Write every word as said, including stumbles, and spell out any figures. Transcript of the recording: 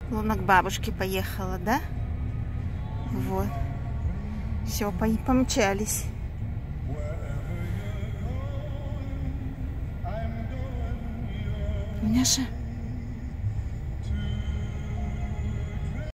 Луна к бабушке поехала, да? Вот. Все, помчались. Няша.